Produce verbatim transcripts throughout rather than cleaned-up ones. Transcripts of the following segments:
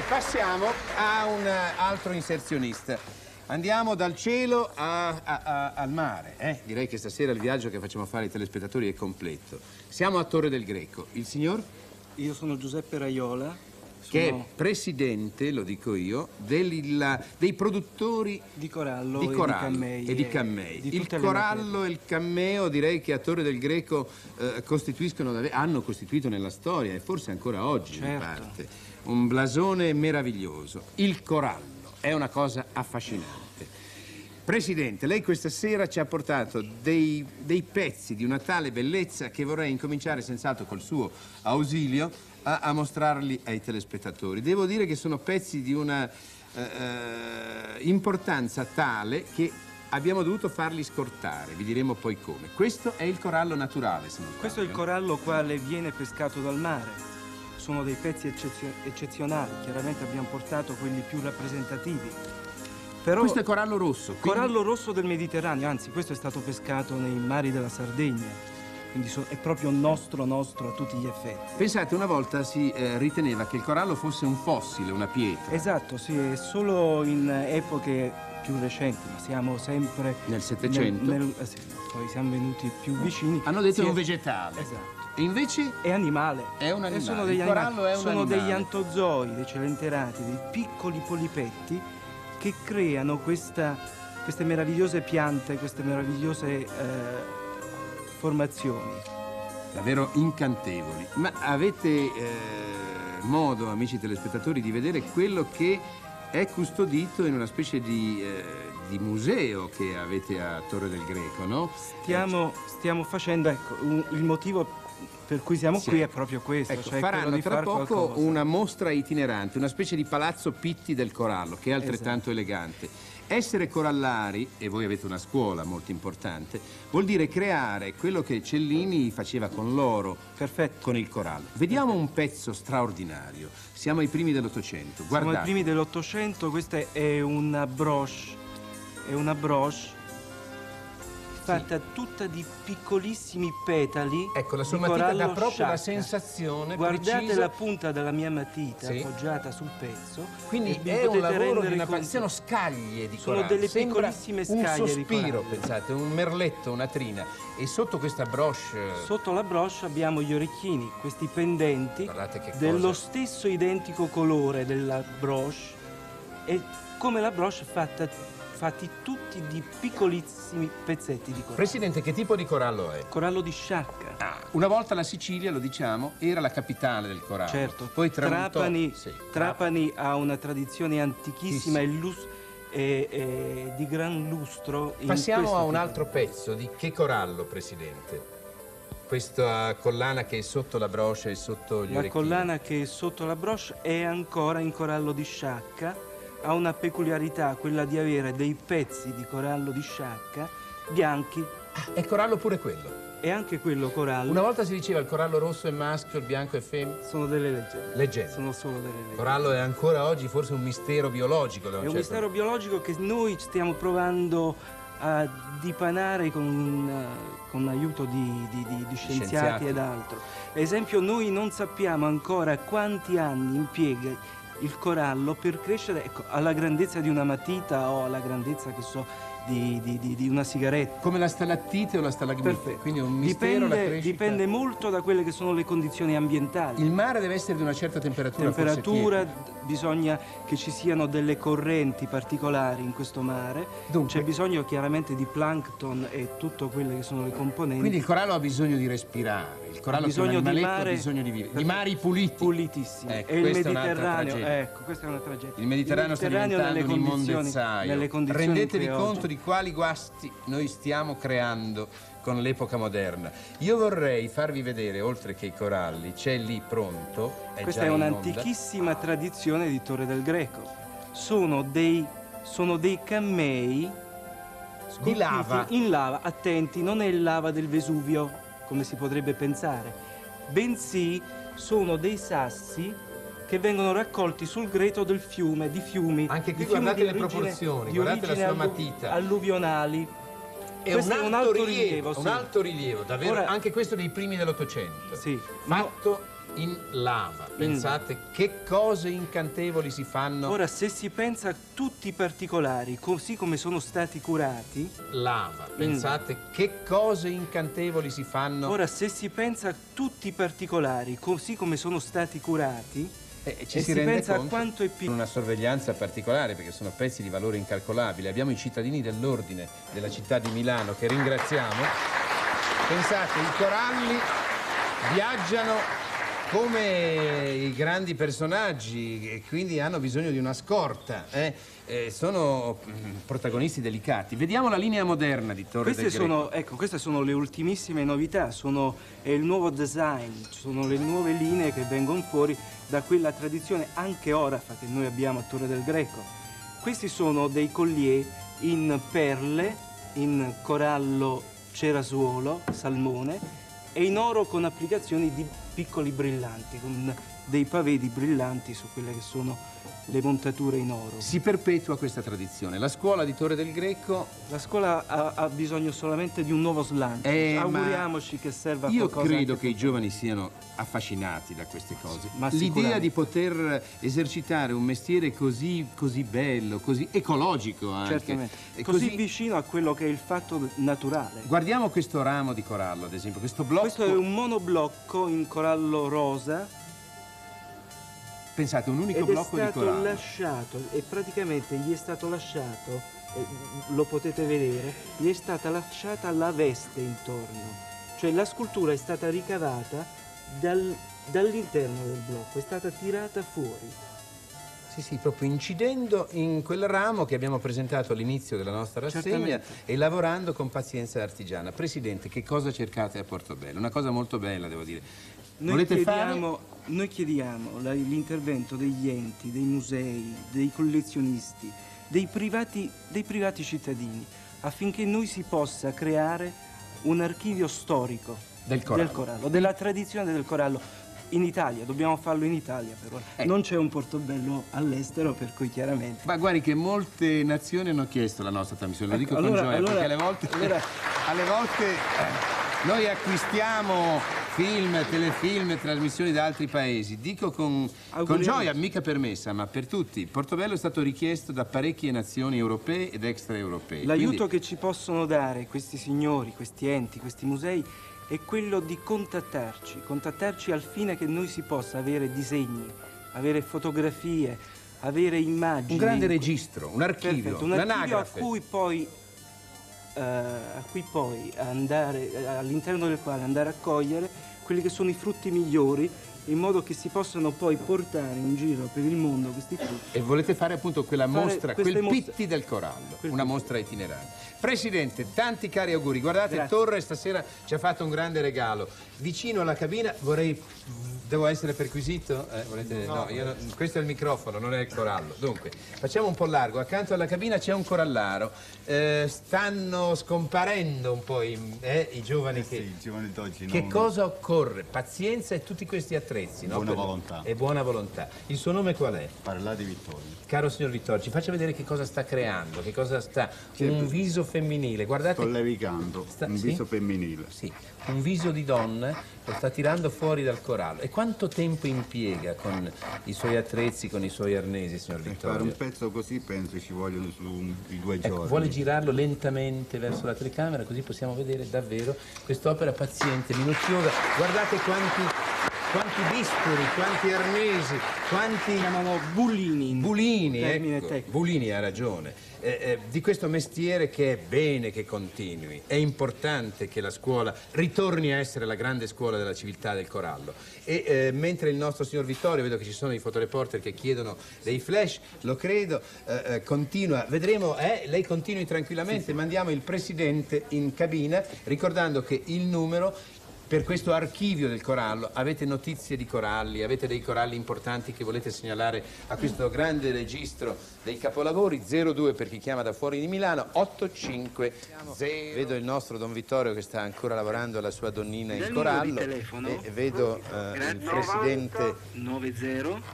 passiamo a un altro inserzionista. Andiamo dal cielo a, a, a, al mare. Eh? Direi che stasera il viaggio che facciamo fare ai telespettatori è completo. Siamo a Torre del Greco. Il signor? Io sono Giuseppe Raiola. Che è presidente, lo dico io, del, dei produttori di corallo, di corallo e di cammei. E di cammei. Di il corallo e il cammeo direi che a Torre del Greco eh, costituiscono, hanno costituito nella storia e forse ancora oggi certo. in parte un blasone meraviglioso. Il corallo è una cosa affascinante. Presidente, lei questa sera ci ha portato dei, dei pezzi di una tale bellezza che vorrei incominciare senz'altro col suo ausilio A, a mostrarli ai telespettatori. Devo dire che sono pezzi di una eh, importanza tale che abbiamo dovuto farli scortare, vi diremo poi come. Questo è il corallo naturale, se non Questo è il corallo quale viene pescato dal mare. Sono dei pezzi eccezio eccezionali, chiaramente abbiamo portato quelli più rappresentativi. Però questo è corallo rosso. Quindi... Corallo rosso del Mediterraneo, anzi questo è stato pescato nei mari della Sardegna. Quindi è proprio nostro, nostro a tutti gli effetti. Pensate, una volta si eh, riteneva che il corallo fosse un fossile, una pietra. Esatto, sì, è solo in epoche più recenti, ma siamo sempre... Nel Settecento? Nel, nel, eh sì, poi siamo venuti più vicini. Hanno detto sì, è un vegetale. Esatto. E invece? È animale. È un animale. E sono degli il corallo è un sono animale. degli antozoi, dei celenterati, dei piccoli polipetti che creano questa, queste meravigliose piante, queste meravigliose... Eh, formazioni. Davvero incantevoli. Ma avete eh, modo, amici telespettatori, di vedere quello che è custodito in una specie di, eh, di museo che avete a Torre del Greco, no? Stiamo, stiamo facendo, ecco, un, il motivo per cui siamo sì. qui è proprio questo. Ecco, cioè faranno di tra far poco qualcosa. una mostra itinerante, una specie di palazzo Pitti del corallo, che è altrettanto esatto. elegante. Essere corallari, e voi avete una scuola molto importante, vuol dire creare quello che Cellini faceva con l'oro, con il corallo. Vediamo Perfetto. un pezzo straordinario. Siamo ai primi dell'Ottocento. Guardate. Siamo ai primi dell'Ottocento, questa è una broche, è una broche fatta sì. tutta di piccolissimi petali. Ecco, la sua matita dà proprio sciacca. la sensazione Guardate precisa. la punta della mia matita sì. appoggiata sul pezzo. Quindi è un lavoro di una parte. Sono scaglie di corallo. Sono delle Sembra piccolissime scaglie un sospiro, di corallo. pensate, un merletto, una trina. E sotto questa broche... Sotto la broche abbiamo gli orecchini, questi pendenti che dello cosa. stesso identico colore della broche e come la broche fatta fatti tutti di piccolissimi pezzetti di corallo. Presidente, che tipo di corallo è? Corallo di sciacca. Ah, una volta la Sicilia, lo diciamo, era la capitale del corallo. Certo. Poi Trapani, sì, Trapani ha una tradizione antichissima e, lus e, e di gran lustro. Passiamo a un altro pezzo. Di che corallo, Presidente? Questa collana che è sotto la broche e sotto gli la orecchini. La collana che è sotto la broche è ancora in corallo di sciacca. Ha una peculiarità, quella di avere dei pezzi di corallo di sciacca bianchi. Ah, è corallo pure quello? E anche quello corallo. Una volta si diceva il corallo rosso è maschio, il bianco è femmina. Sono delle leggende. Leggende. Sono solo delle leggende. Il corallo è ancora oggi forse un mistero biologico. Da un è un certo mistero punto. biologico che noi stiamo provando a dipanare con, con l'aiuto di, di, di, di scienziati, scienziati ed altro. Ad esempio, noi non sappiamo ancora quanti anni impiega il corallo per crescere, ecco, alla grandezza di una matita o alla grandezza, che so, di, di, di, di una sigaretta. Come la stalattite o la stalagmite. Perfetto. Quindi è un mistero dipende, la crescita. Dipende molto da quelle che sono le condizioni ambientali. Il mare deve essere di una certa temperatura. Temperatura, bisogna che ci siano delle correnti particolari in questo mare. C'è bisogno chiaramente di plankton e tutto quelle che sono le componenti. Quindi il corallo ha bisogno di respirare. Il corallo ha bisogno di mare, ha bisogno di vivere. Di mari puliti. Pulitissimi. Ecco, e il Mediterraneo, ecco, questa è una tragedia. Il Mediterraneo, il Mediterraneo sta diventando un immondezzaio. Rendetevi conto di quali guasti noi stiamo creando con l'epoca moderna. Io vorrei farvi vedere, oltre che i coralli, c'è lì pronto. È Questa è un'antichissima tradizione di Torre del Greco. Sono dei, sono dei cammei di lava. In lava, attenti, non è il lava del Vesuvio, come si potrebbe pensare, bensì sono dei sassi che vengono raccolti sul greto del fiume, di fiumi. Anche qui di fiumi guardate di le origine, proporzioni, di guardate la sua allu matita. alluvionali. È questo un alto, è un alto rilievo, rilievo, sì. un alto rilievo, davvero, Ora, anche questo dei primi dell'Ottocento. Sì. Fatto in lava. Pensate che cose incantevoli si fanno. Ora, se si pensa a tutti i particolari, così come sono stati curati... Lava. Pensate che cose incantevoli si fanno. Ora, se si pensa a tutti i particolari, così come sono stati curati, Eh, ci e si, si rende pensa conto a quanto è piccolo. una sorveglianza particolare, perché sono pezzi di valore incalcolabile. Abbiamo i cittadini dell'ordine della città di Milano che ringraziamo. Pensate, i coralli viaggiano come i grandi personaggi e quindi hanno bisogno di una scorta. Eh? Eh, sono mm, protagonisti delicati. Vediamo la linea moderna di Torre Queste del Greco. sono, ecco, queste sono le ultimissime novità, sono è il nuovo design, sono le nuove linee che vengono fuori da quella tradizione anche orafa che noi abbiamo a Torre del Greco. Questi sono dei collier in perle, in corallo cerasuolo, salmone, e in oro con applicazioni di piccoli brillanti, con dei pavedi brillanti su quelle che sono le montature in oro. Si perpetua questa tradizione. La scuola di Torre del Greco... La scuola ha, ha bisogno solamente di un nuovo slancio. Eh, Auguriamoci che serva a Io qualcosa. credo anche che i per- giovani siano affascinati da queste cose. Ma l'idea sicuramente. di poter esercitare un mestiere così, così bello, così ecologico anche. Certamente. e Così, così- vicino a quello che è il fatto naturale. Guardiamo questo ramo di corallo, ad esempio, questo blocco. Questo è un monoblocco in corallo rosa Pensate, un unico ed è blocco di stato corallo. lasciato, e praticamente gli è stato lasciato, eh, lo potete vedere, gli è stata lasciata la veste intorno. Cioè la scultura è stata ricavata dal- dall'interno del blocco, è stata tirata fuori. Sì, sì, proprio incidendo in quel ramo che abbiamo presentato all'inizio della nostra rassegna Certamente. e lavorando con pazienza artigiana. Presidente, che cosa cercate a Portobello? Una cosa molto bella, devo dire. Noi Volete chiediamo, noi chiediamo la- l'intervento degli enti, dei musei, dei collezionisti, dei privati, dei privati cittadini, affinché noi si possa creare un archivio storico Del corallo. del corallo, della tradizione del corallo. In Italia, dobbiamo farlo in Italia però. Eh. Non c'è un Portobello all'estero, per cui chiaramente. Ma guardi che molte nazioni hanno chiesto la nostra trasmissione, lo Ecco, dico allora- con gioia, allora- perché alle volte, allora- alle volte eh, noi acquistiamo film, telefilm, trasmissioni da altri paesi. Dico con, con Auguriamoci. gioia, mica permessa, ma per tutti. Portobello è stato richiesto da parecchie nazioni europee ed extraeuropee. L'aiuto Quindi- che ci possono dare questi signori, questi enti, questi musei è quello di contattarci, contattarci al fine che noi si possa avere disegni, avere fotografie, avere immagini. un grande registro, un archivio, Perfetto, un archivio a un'anagrafe. cui poi, eh, a cui poi andare, eh, all'interno del quale andare a cogliere quelli che sono i frutti migliori, in modo che si possano poi portare in giro per il mondo questi frutti. E volete fare appunto quella Fare mostra, queste quel mostre- pitti del corallo, Quel una pitti. mostra itinerante. Presidente, tanti cari auguri. Guardate, Grazie. Torre stasera ci ha fatto un grande regalo. Vicino alla cabina vorrei... Devo essere perquisito? Eh, volete- no, io no- questo è il microfono, non è il corallo. Dunque, facciamo un po' largo. Accanto alla cabina c'è un corallaro. Eh, stanno scomparendo un po' i, eh, i giovani che... Sì, i giovani d'oggi Che non- cosa occorre? Pazienza e tutti questi attrezzi, no? Buona Per- volontà. E buona volontà. Il suo nome qual è? Parlare di Vittorio. Caro signor Vittorio, ci faccia vedere che cosa sta creando, che cosa sta... Un viso femminile, guardate... Sto levicando Sta- un sì? viso femminile. Sì, un viso di donna lo sta tirando fuori dal corallo. E quanto tempo impiega con i suoi attrezzi, con i suoi arnesi, signor Per fare un Vittorio? pezzo così penso ci vogliono su un- i due Ecco, giorni. vuole girarlo lentamente verso la telecamera, così possiamo vedere davvero quest'opera paziente, minuziosa. Guardate quanti, quanti bisturi, quanti arnesi, quanti... Chiamano bulini. Bulini, termine ecco, tecnico. Bulini ha ragione. Eh, eh, di questo mestiere che è bene che continui. È importante che la scuola ritorni a essere la grande scuola della civiltà del corallo. E eh, mentre il nostro signor Vittorio, vedo che ci sono i fotoreporter che chiedono dei flash, lo credo, eh, eh, continua. Vedremo, eh, lei continui tranquillamente, mandiamo il presidente in cabina, ricordando che il numero... Per questo archivio del corallo, avete notizie di coralli, avete dei coralli importanti che volete segnalare a questo grande registro dei capolavori, zero due per chi chiama da fuori di Milano, otto cinque zero. Vedo il nostro Don Vittorio che sta ancora lavorando alla sua donnina in Del numero di corallo telefono? e vedo eh, il presidente novanta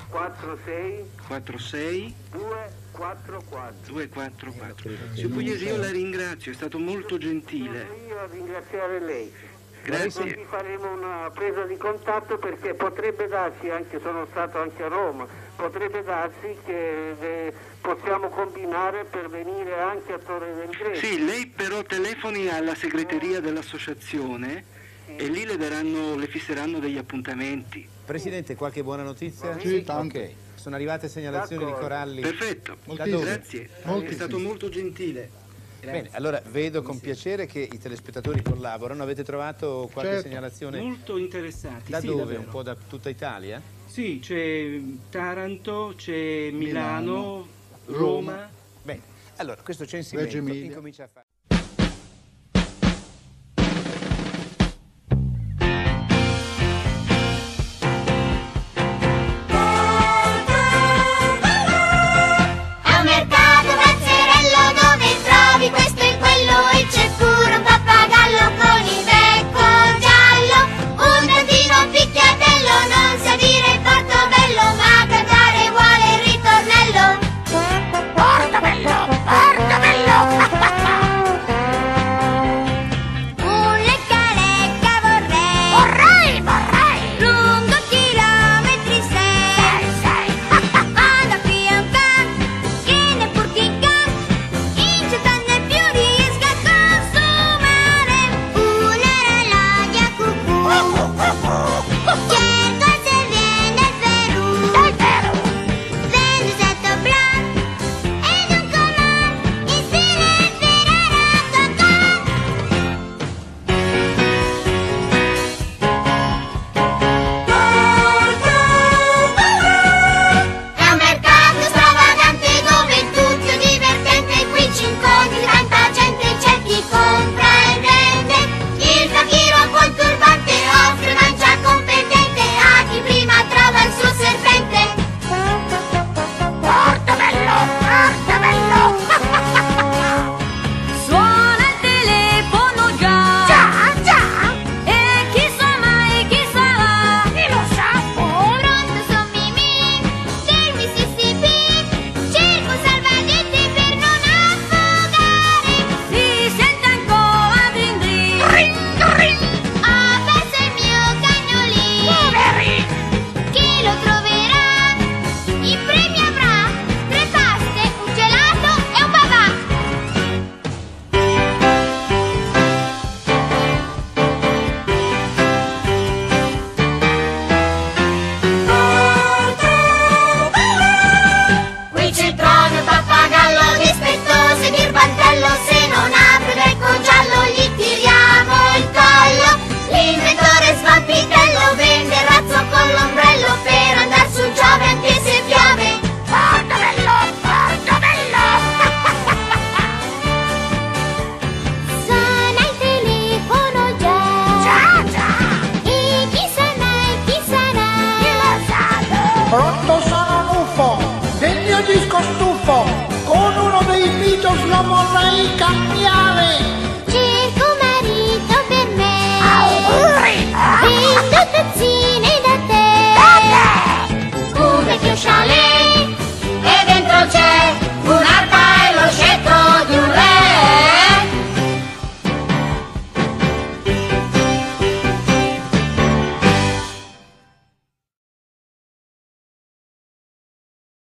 quattro sei quattro sei due quattro quattro. due quattro quattro. Signor Pugliese, io la ringrazio, è stato molto gentile. Io a ringraziare lei. Grazie. Poi faremo una presa di contatto perché potrebbe darsi, anche sono stato anche a Roma, potrebbe darsi che eh, possiamo combinare per venire anche a Torre del Greco. Sì, lei però telefoni alla segreteria dell'associazione e lì le daranno, le fisseranno degli appuntamenti. Presidente, qualche buona notizia? Sì, tante. Ok. Sono arrivate segnalazioni di coralli. Perfetto, Da dove? grazie, è Moltissimi. stato molto gentile. Grazie. Bene, allora vedo con piacere che i telespettatori collaborano. Avete trovato qualche Certo. segnalazione? Molto interessati. Da sì, dove? davvero. Un po' da tutta Italia? Sì, c'è Taranto, c'è Milano, Milano, Roma. Bene, allora questo censimento Reggio Emilia. incomincia a fare. Questo e quello e c'è pure un pappagallo con il becco giallo, un nardino, un picchiatello, non sa dire Portobello ma cantare vuole il ritornello. Portobello, Portobello. Un lecca lecca vorrei, vorrei, vorrei, lungo chilometri sei, sei, sei. Ad affiancare, che ne purchicca, in città ne più riesca a consumare una ralogna cucù. Cerco se viene il Perù, vende sette blanc ed un comà in stile Ferrara È un mercato stravagante dove tutto è divertente, qui ci incontri tanta gente, c'è chi compra e vende. Il fakiro a quel turbante offre mangia competente a chi prima trova il suo serpente. Portobello, Portobello. Suona il telefono già, già, già. E chissà mai, chi sarà, chi lo sa. Pronto son Mimì del Mississippi, cerco salvagente per non affogare. Si sente ancora drin drin, drin drin. Ah, pensa il mio cagnolino, poveri, chi lo troverà? In premio avrà tre paste, un gelato e un babà. Qui c'è il trono, il pappagallo dispettoso e birbantello, se non apre il becco giallo gli tiriamo il collo. L'inventore svampitello vende il razzo con l'ombrello per andar sul Giove anche se piove. Portobello, Portobello. Suona il telefono già, già, già. E chissà mai, chi sarà, chi lo sa. Pronto, sono Nuffo, del mio disco stufo, con uno dei Beatles lo vorrei cambiare.